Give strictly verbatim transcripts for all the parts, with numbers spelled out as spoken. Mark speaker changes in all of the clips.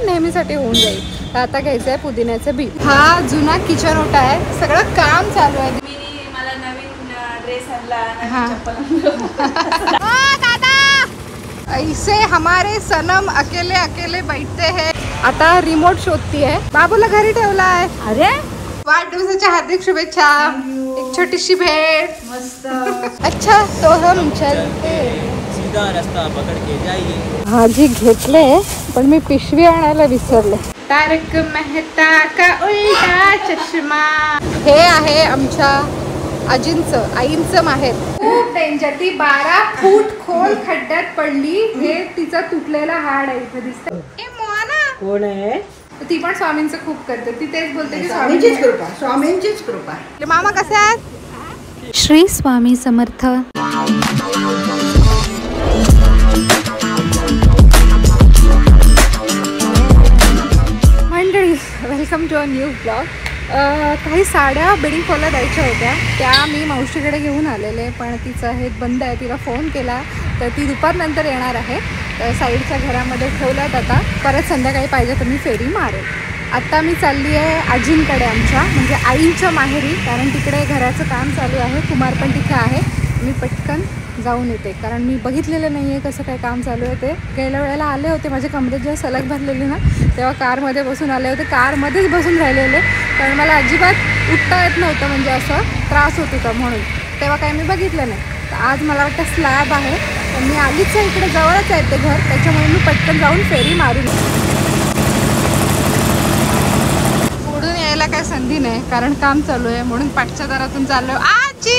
Speaker 1: नेहमीसाठी होऊन जाईल. आता घ्यायचं आहे पुदिन्याचं बी. हा जुना किचन ओटा आहे, सगळं काम चालू आहे.
Speaker 2: मी मला नवीन ड्रेस आणला,
Speaker 1: हा.
Speaker 2: चप्पल.
Speaker 1: ऐसे हमारे सनम अकेले अकेले बैठते हैं. आता रिमोट शोधती है. बाबूला घरी ठेवला आहे.
Speaker 2: अरे
Speaker 1: वाढदिवसाच्या हार्दिक शुभेच्छा. एक छोटीशी भेट.
Speaker 2: मस्त.
Speaker 1: अच्छा तो हम चलते.
Speaker 3: सीधा रास्ता पकड़ के जाइए.
Speaker 1: भाजी घेतले पण मी पिशवी आणायला विसरले. तारक मेहता का उलटा चष्मा. हे आहे आमच्या आजींचं आईंचं माहेर. खूप डेंजर. ती बारा फूट खोल खड्ड्यात पडली. हे तिचा तुटलेला हाड आहे इथे दिसतं. ए मोना
Speaker 2: कोण आहे?
Speaker 1: ती पण स्वामींचं खूप करते. ती तेच बोलते की
Speaker 2: स्वामींचीच कृपा, स्वामींचीच कृपा.
Speaker 1: मामा कसे आहेत? श्री स्वामी समर्थ. मंडळी welcome to a new blog. काही साड्या बिडिंग फॉलला द्यायच्या होत्या, त्या मी मावशीकडे घेऊन आलेले, पण तिचं हे बंद आहे. तिला फोन केला तर ती दुपारनंतर येणार आहे. तर साईडच्या घरामध्ये ठेवल्यात. आता परत संध्याकाळी पाहिजे तर मी फेरी मारेल. आत्ता मी चालली आहे आजींकडे आमच्या, म्हणजे आईंच्या माहेरी, कारण तिकडे घराचं काम चालू आहे. कुमार पण तिथे आहे. मी पटकन जाऊन येते, कारण मी बघितलेलं नाही आहे कसं काय काम चालू आहे ते. गेल्या वेळेला आले होते, माझ्या कमरेत जेव्हा सलग भरलेली ना तेव्हा कारमध्ये बसून आले होते. कारमध्येच बसून राहिलेले, कारण मला अजिबात उठता येत नव्हतं, म्हणजे असं त्रास होत होता म्हणून. तेव्हा काही मी बघितलं नाही. तर आज मला वाटतं स्लॅब आहे, तर मी आलीच आहे, इकडे जवळच आहे ते घर, त्याच्यामुळे मी पटकन जाऊन फेरी मारून. पुढून यायला काय संधी नाही, कारण काम चालू आहे, म्हणून पाठच्या दारातून चाललो. आजी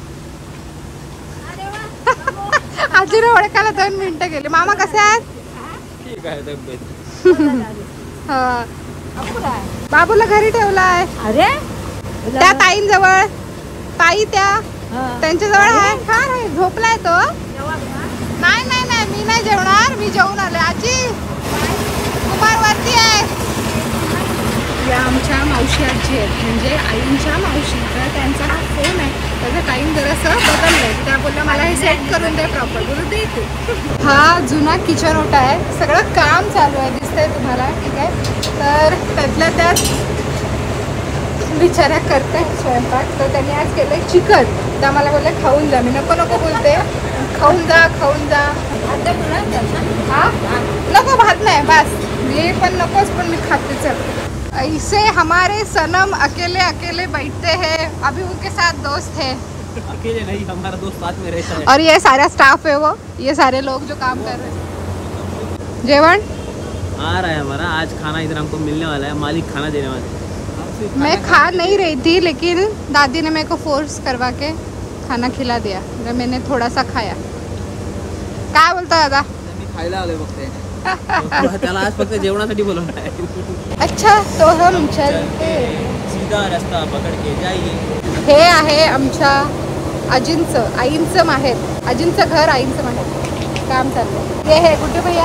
Speaker 1: आजीला ओळखायला दोन मिनिटं गेले. मामा कसे आहेत?
Speaker 3: ठीक आहे तब्येत.
Speaker 1: हा. बाबूला घरी ठेवला आहे.
Speaker 2: अरे
Speaker 1: त्या ताईंजवळ. ताई त्या त्यांच्याजवळ आहे. का रे झोपलाय तो? नाही नाही नाही मी नाही जेवणार, मी जेवून आले. आजी कुमार वरती आहे. या आमच्या मावशी आजी आहेत, म्हणजे आईंच्या मावशी. तर त्यांचा हा फोन आहे, त्याचा टाईम जरासं बदललाय. त्या बोलल्या मला हे सेट करून दे प्रॉपर, बोलू दे ते. हा जुना किचन ओटा आहे, सगळं काम चालू आहे, दिसतंय तुम्हाला. ठीक आहे. तर त्यातल्या त्यात बिचाऱ्या करताय स्वयंपाक. तर त्यांनी आज केलं चिकन. त्या मला बोलले खाऊन जा. मी नको नको बोलते. खाऊन जा खाऊन जा. हा नको भात नाही बस. मी पण नकोच, पण मी खाते. चल. ऐसे हमारे सनम अकेले अकेले बैठते हैं. अभी उनके साथ दोस्त है.
Speaker 3: अकेले नहीं, हमारा दोस्त साथ में रहता है.
Speaker 1: और ये सारा स्टाफ है, वो ये सारे लोग जो काम कर रहे हैं. जेवण
Speaker 3: आ रहा है हमारा आज खाना, इधर हमको मिलने वाला है. मालिक खाना देने वाले.
Speaker 1: मैं खा नहीं रही थी, लेकिन दादी ने मेरे को फोर्स करवा के खाना खिला दिया. तो मैंने थोड़ा सा खाया. काय बोलता दादा?
Speaker 3: मी खायला आलोय बघते. त्याला आज फक्त जेवणासाठी बोलवलं आहे.
Speaker 1: अच्छा तो हम चलते.
Speaker 3: सीधा रास्ता पकड़ के जाइए.
Speaker 1: हे आहे आमच्या आजींचं आईंचं माहेर. आजींचं घर, आईंचं माहेर. काम चाललं. हे हे कुठे भैया?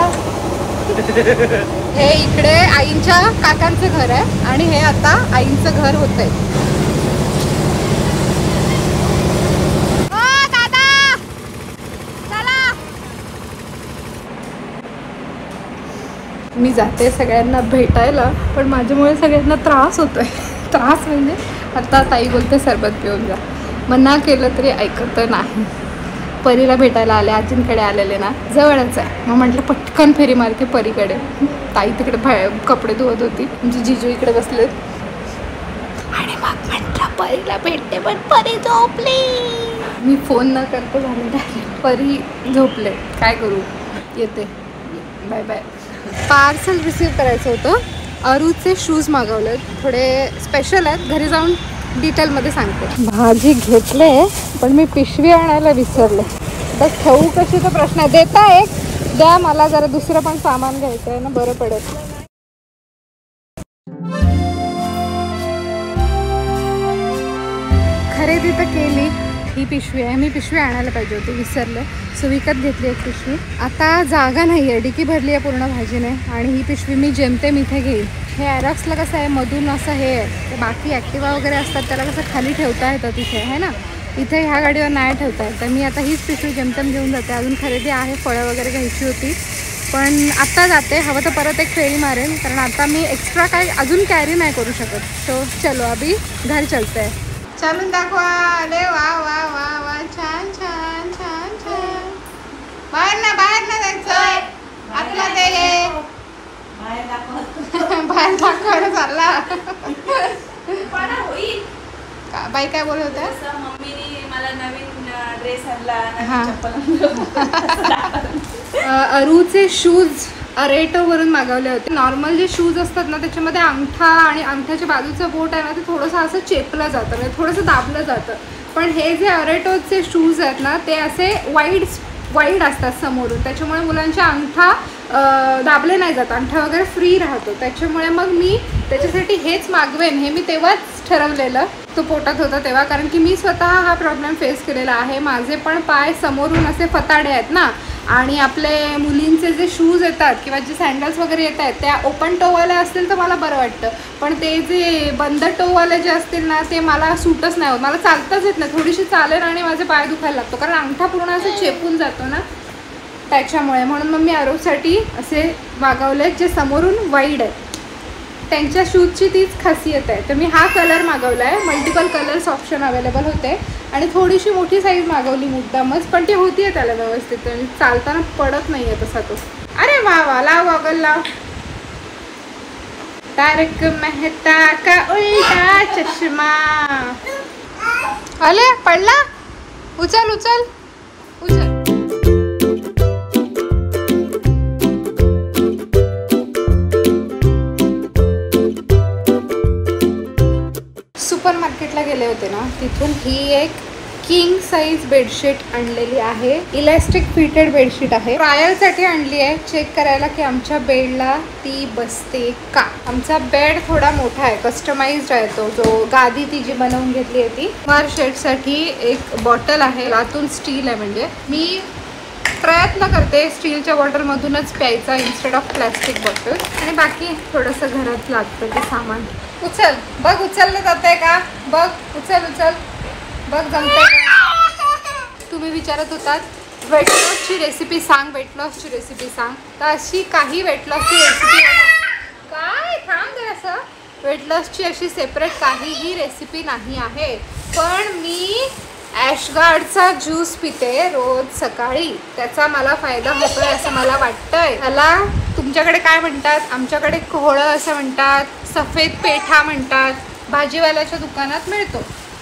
Speaker 1: हे इकडे आईंच्या काकांचं घर आहे, आणि हे आता आईंचं घर होतंय. मी जाते सगळ्यांना भेटायला, पण माझ्यामुळे सगळ्यांना त्रास होतोय. त्रास म्हणजे आता ताई बोलते सरबत पिऊन जा, मना केलं तरी ऐकत नाही. परीला भेटायला आले, आजींकडे आलेले ना, जवळच आहे. मग म्हटलं पटकन फेरी मारते परीकडे. ताई तिकडे बाहेर कपडे धुवत होती, म्हणजे जिजू इकडे बसलेत. आणि मग म्हटलं परीला भेटते, पण परी झोपली. मी फोन न करता झाले, परी झोपले. काय करू, येते. Bye bye. पार्सल रिसीव करायचं होतं. अरूचे शूज मागवले, थोडे स्पेशल आहेत. घरी जाऊन डिटेलमध्ये सांगते. भाजी घेतले, पण मी पिशवी आणायला विसरले. तर ठेवू कशी तर प्रश्न आहे. देता एक द्या मला, जरा दुसरं पण सामान घ्यायचं आहे ना, बरं पडेल. खरेदी तर केली. ही पिशवी आहे, मी पिशवी आणायला पाहिजे होती, विसरले. सो विकत घेतली एक पिशवी. आता जागा नाही आहे, डिकी भरली आहे पूर्ण भाजीने, आणि ही पिशवी मी जेमतेम इथे घेईन. हे ॲरॉक्सला कसं आहे, मधून असं हे आहे, तर बाकी ॲक्टिवा वगैरे असतात त्याला कसं खाली ठेवता येतं तिथे, आहे ना. इथे ह्या गाडीवर नाही ठेवता येत. तर मी आता हीच पिशवी जेमतेम घेऊन जाते. अजून खरेदी आहे, फळं वगैरे घ्यायची होती. पण आत्ता जाते, हवं तर परत एक फेरी मारेन, कारण आता मी एक्स्ट्रा काय अजून कॅरी नाही करू शकत. सो चलो अभी घर चलते आहे. चालून दाखवा. अरे वा वा वा वा, छान छान छान छान. बाहेर ना बाहेर ना जायचं, आतला ते बाहेर दाखवायला चालला. बाई काय बोलत होत्या?
Speaker 2: मम्मीने मला नवीन ड्रेस आणला,
Speaker 1: हा.
Speaker 2: चप्पल.
Speaker 1: अरूचे शूज अरेटोवरून मागवले होते. नॉर्मल जे शूज असतात ना त्याच्यामध्ये अंगठा आणि अंगठ्याच्या बाजूचं बोट आहे ना ते थोडंसं असं चेपलं जातं, म्हणजे थोडंसं दाबलं जातं. पण हे जे अरेटोचे शूज आहेत ना ते असे वाईड वाईड असतात समोरून, त्याच्यामुळे मुलांच्या अंगठा दाबले नाही जात, अंगठा वगैरे फ्री राहतो. त्याच्यामुळे मग मी त्याच्यासाठी हेच मागवेन हे मी तेव्हाच ठरवलेलं, तो पोटात होता तेव्हा, कारण की मी स्वतः हा प्रॉब्लेम फेस केलेला आहे. माझे पण पाय समोरून असे फताडे आहेत ना, आणि आपले मुलींचे जे शूज येतात किंवा जे सँडल्स वगैरे येत आहेत त्या ओपन टोवाले असतील तर मला बरं वाटतं, पण ते जे बंद टोवाले जे असतील ना ते मला सूटच नाही होत. मला चालताच येत नाही, थोडीशी चालेल आणि माझे पाय दुखायला लागतो, कारण अंगठा पूर्ण असं चेपून जातो ना त्याच्यामुळे. म्हणून मग मी आरोसाठी असे मागवले जे समोरून वाईड आहे. त्यांच्या शूजची तीच खासियत आहे. तर मी हा कलर मागवला आहे, मल्टिपल कलर्स ऑप्शन अवेलेबल होते आणि थोडीशी मोठी साईज मागवली मुद्दामच, पण ती होती आहे त्याला व्यवस्थित, आणि चालताना पडत नाही आहे तसा तो. अरे वा वा, लाव गॉगल लाव. तारक मेहता का उल्टा चष्मा. अले पडला, उचल उचल उचल. सुपर मार्केटला गेले होते ना, तिथून ही एक किंग साईज बेडशीट आणलेली आहे. इलास्टिक फिटेड बेडशीट आहे. ट्रायलसाठी आणली आहे, चेक करायला की आमच्या बेडला ती बसते का. आमचा बेड थोडा मोठा आहे, कस्टमाइज्ड आहे तो, जो गादी ती जी बनवून घेतली आहे ती. वार शेडसाठी एक बॉटल आहे, आतून स्टील आहे, म्हणजे मी प्रयत्न करते स्टीलच्या बॉटलमधूनच प्यायचा इन्स्टेड ऑफ प्लॅस्टिक बॉटल. आणि बाकी थोडंसं घरात लागतं ते सामान. उचल बघ, उचललं जात आहे का बघ, उचल उचल बघ, जमतंय का. तुम्ही विचारत होतात वेट लॉसची रेसिपी सांग, वेट लॉसची रेसिपी सांग. तर अशी काही वेट लॉसची रेसिपी काय थांब दे असं, वेट लॉसची अशी सेपरेट काहीही रेसिपी नाही आहे. पण मी ॲशगार्डचा ज्यूस पिते रोज सकाळी, त्याचा मला फायदा होतोय असं मला वाटतंय. त्याला तुमच्याकडे काय म्हणतात, आमच्याकडे कोहळं असं म्हणतात, सफेद पेठा म्हणतात, भाजीवाल्याच्या दुकानात मिळतो.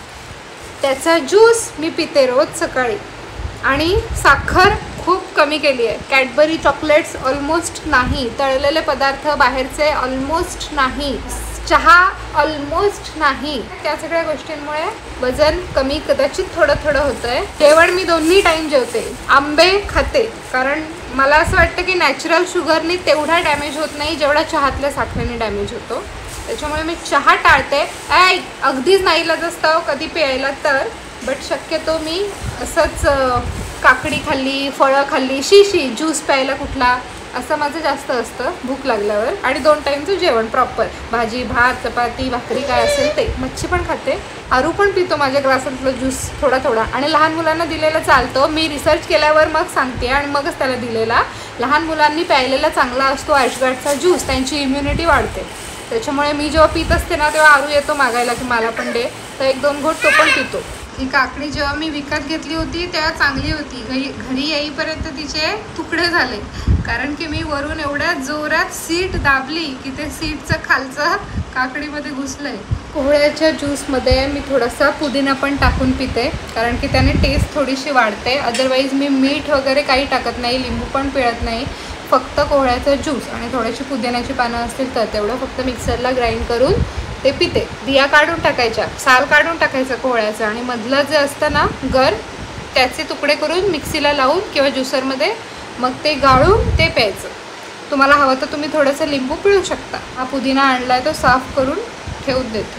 Speaker 1: त्याचा ज्यूस मी पिते रोज सकाळी, आणि साखर खूप कमी केली आहे. कॅडबरी चॉकलेट्स ऑलमोस्ट नाही, तळलेले पदार्थ बाहेरचे ऑलमोस्ट नाही, चहा ऑलमोस्ट नाही. त्या सगळ्या गोष्टींमुळे वजन कमी कदाचित थोडं थोडं होतं आहे. जेवण मी दोन्ही टाईम जेवते, आंबे खाते, कारण मला असं वाटतं की नॅचरल शुगरनी तेवढा डॅमेज होत नाही जेवढा चहातल्या साखरेने डॅमेज होतो. त्याच्यामुळे मी चहा टाळते. ॲ अगदीच नाईलाज असतं कधी प्यायला तर, बट शक्यतो मी असंच काकडी खाल्ली, फळं खाल्ली, शी ज्यूस प्यायला कुठला, असं माझं जास्त असतं भूक लागल्यावर. आणि दोन टाईमचं जेवण प्रॉपर, भाजी भात चपाती भाकरी काय असेल ते. मच्छी पण खाते, आरू पण पितो माझ्या ग्लासातलं ज्यूस थोडा थोडा, आणि लहान मुलांना दिलेला चालतो. मी रिसर्च केल्यावर मग सांगते आणि मगच त्याला दिलेला. लहान मुलांनी प्यायलेला चांगला असतो ॲशगार्डचा ज्यूस, त्यांची इम्युनिटी वाढते. त्याच्यामुळे मी जेव्हा पित असते ना तेव्हा आरू येतो मागायला की मला पण दे, तर एक दोन घोट तो पण पितो. ही काकडी जेव्हा मी विकत घेतली होती तेव्हा चांगली होती, घरी घरी येईपर्यंत तिचे तुकडे झाले, कारण की मी वरून एवढ्या जोरात सीट दाबली की ते सीटचं खालचं काकडीमध्ये घुसलंय. कोहळ्याच्या ज्यूसमध्ये मी थोडासा पुदिना पण टाकून पिते, कारण की त्याने टेस्ट थोडीशी वाढते. अदरवाईज मी मीठ वगैरे काही टाकत नाही, लिंबू पण पिळत नाही, फक्त कोहळ्याचा ज्यूस आणि थोडीशी पुदिन्याची पानं असतील तर तेवढं फक्त मिक्सरला ग्राइंड करून ते पिते. बिया काढून टाकायच्या, साल काढून टाकायचं कोहळ्याचं, आणि मधलं जे असतं ना गर त्याचे तुकडे करून मिक्सीला लावून किंवा ज्युसरमध्ये मग ते गाळून ते प्यायचं. तुम्हाला हवं तर तुम्ही थोडंसं लिंबू पिळू शकता. हा पुदिना आणलाय तो साफ करून ठेवून देते.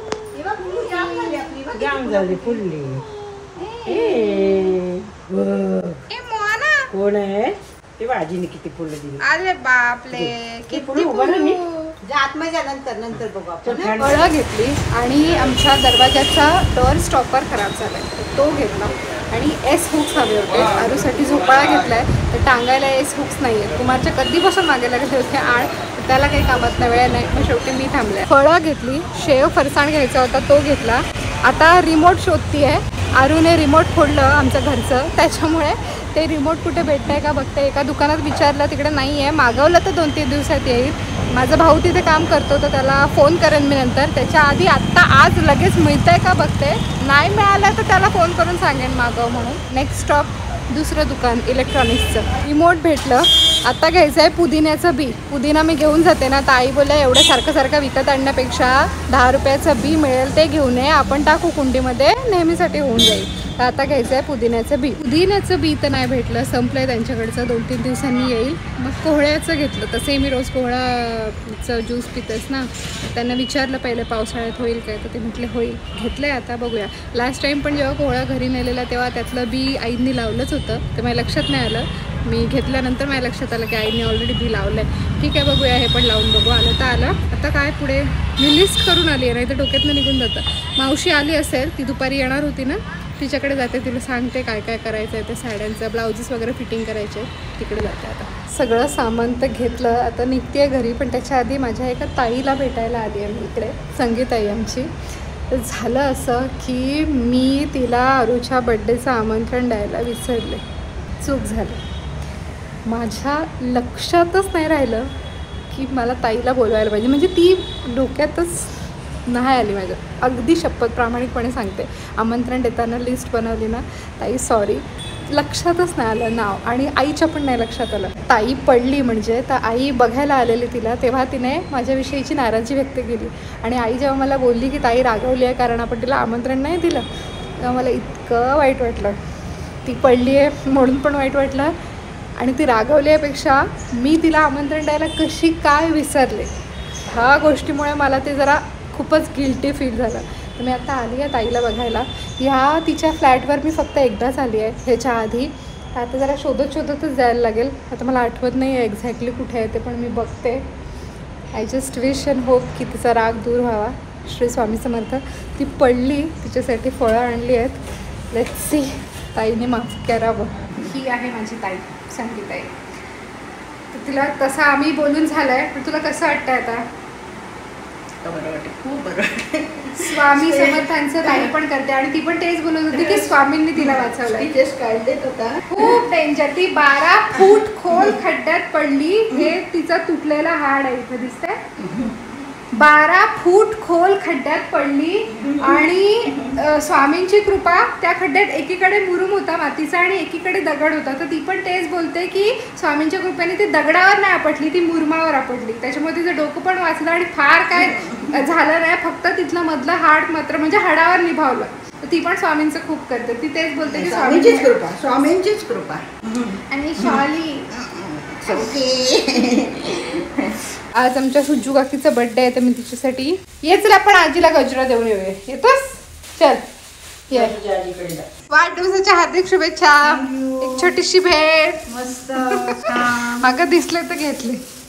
Speaker 2: कोण आहे ते, भाजीने किती फुलं दिली.
Speaker 1: अरे बापले, किती
Speaker 2: आतमध्ये नंतर नंतर बघू आपण.
Speaker 1: फळं घेतली आणि आमच्या दरवाजाचा डोअर स्टॉपर खराब झालाय, तो घेतला. आणि एस हुक्स हवे होते. आरूसाठी झोपाळा घेतला आहे तर टांगायला एस हुक्स नाही आहेत. कुमारच्या कधीपासून मागायला गेले होते आण, त्याला काही कामात नाही, वेळ नाही, मग शेवटी मी थांबले. फळं घेतली, शेव फरसाण घ्यायचा होता तो घेतला. आता रिमोट शोधती आहे. आरूने रिमोट फोडलं आमच्या घरचं, त्याच्यामुळे ते रिमोट कुठे भेटतं आहे का बघते. एका दुकानात विचारलं, तिकडे नाही आहे. मागवलं तर दोन तीन दिवसात येईल. माझा भाऊ तिथे काम करतो तर त्याला फोन करेन मी नंतर. त्याच्या आधी आत्ता आज लगेच मिळतं आहे का बघते. नाही मिळालं तर त्याला फोन करून सांगेन मागव म्हणून. नेक्स्ट स्टॉप दुसरं दुकान इलेक्ट्रॉनिक्सचं. रिमोट भेटलं. आता घ्यायचं आहे पुदिन्याचं बी. पुदिना मी घेऊन जाते ना, तर आई बोलल्या एवढं सारखं सारखं विकत आणण्यापेक्षा दहा रुपयाचं बी मिळेल ते घेऊन ये, आपण टाकू कुंडीमध्ये, नेहमीसाठी होऊन जाईल. तर आता घ्यायचं आहे पुदिन्याचं बी. पुदिन्याचं बी तर नाही भेटलं, संपलं आहे त्यांच्याकडचं, दोन तीन दिवसांनी येईल. मग कोहळ्याचं घेतलं. तसे मी रोज कोहळाचं ज्यूस पितेस ना, त्यांना विचारलं पहिले पावसाळ्यात होईल काय, तर ते म्हटले होईल. घेतलं आहे आता, बघूया. लास्ट टाईम पण जेव्हा कोहळा घरी नेलेला तेव्हा त्यातलं बी आईंनी लावलंच होतं, तर माझ्या लक्षात नाही आलं. मी घेतल्यानंतर माझ्या लक्षात आलं की आईने ऑलरेडी बी लावलं आहे. ठीक आहे, बघूया, हे पण लावून बघू. आलं तर आलं. आता काय पुढे मी लिस्ट करून आली आहे, नाही तर डोक्यातनं निघून जातं. मावशी आली असेल, ती दुपारी येणार होती ना, तिच्याकडे जाते, तिला सांगते काय काय करायचं आहे. ते साड्यांचं ब्लाउजेस वगैरे फिटिंग करायचे, तिकडे जाते. आता सगळं सामान तर घेतलं, आता निघते आहे घरी. पण त्याच्या आधी माझ्या एका ताईला भेटायला आली आहे मी इकडे, संगीताई आमची. तर झालं असं की मी तिला आरूच्या बड्डेचं आमंत्रण द्यायला विसरले. चूक झाली. माझ्या लक्षातच नाही राहिलं की मला ताईला बोलवायला पाहिजे. म्हणजे ती डोक्यातच नाही आली माझ्या. अगदी शपथ प्रामाणिकपणे सांगते, आमंत्रण देताना लिस्ट बनवली ना, ताई सॉरी, लक्षातच नाही आलं नाव. आणि आईच्या पण नाही लक्षात आलं. ताई पडली म्हणजे, तर आई बघायला आलेली तिला, तेव्हा तिने माझ्याविषयीची नाराजी व्यक्त केली. आणि आई जेव्हा मला बोलली की ताई रागवली आहे कारण आपण तिला आमंत्रण नाही दिलं, तेव्हा मला इतकं वाईट वाटलं. ती पडली आहे म्हणून पण वाईट वाटलं, आणि ती रागवल्यापेक्षा मी तिला आमंत्रण द्यायला कशी काय विसरले, ह्या गोष्टीमुळे मला ते जरा खूपच गिल्टी फील झालं. तर मी आता आली आहे ताईला बघायला. ह्या तिच्या फ्लॅटवर मी फक्त एकदाच आली आहे ह्याच्या आधी. आता जरा शोधत शोधतच जायला लागेल. आता मला आठवत नाही आहे एक्झॅक्टली कुठे आहे ते, पण मी बघते. I just wish and hope की तिचा राग दूर व्हावा. श्री स्वामी समर्थ. ती पडली, तिच्यासाठी फळं आणली आहेत. लेट्स सी, ताईने माफ करावं. ही आहे माझी ताई संगीताई. तर तिला तसं आम्ही बोलून झालं आहे, पण तुला कसं वाटतं आता?
Speaker 2: बरं वाटतं, खूप बरं वाटतं.
Speaker 1: स्वामी समर्थांचं ताई पण करते, आणि ती पण तेच बोलत होती की स्वामींनी तिला वाचवलं.
Speaker 2: टीचर्स काढलेत होता,
Speaker 1: खूप डेंजर. ती बारा फूट खोल खड्ड्यात पडली. हे तिचा तुटलेला हाड आहे, इथं दिसतंय. बारा फूट खोल खड्ड्यात पडली, आणि स्वामींची कृपा, त्या खड्ड्यात एकीकडे मुरुम होता मातीचा आणि एकीकडे दगड होता. तर ती पण तेच बोलते की स्वामींच्या कृपेने ती दगडावर नाही आपटली, ती मुरमावर आपटली. त्याच्यामुळे तिचं डोकं पण वाचलं आणि फार काय झालं नाही, फक्त तिथलं मधलं हाड मात्र म्हणजे हाडावर निभावलं. ती पण स्वामींचं खूप करते. ती तेच बोलते की
Speaker 2: स्वामींचीच कृपा, स्वामींचीच कृपा.
Speaker 1: आणि शॉली आज आमच्या सुज्जू काकीचा बर्थडे आहे, तर मी तिच्यासाठी ये, चल आपण आजीला गजरा देऊन येऊया. येतोस? चल ये. वाढदिवसाच्या हार्दिक शुभेच्छा. एक छोटीशी भेट.
Speaker 2: मस्त
Speaker 1: अगं दिसले तर घेतले.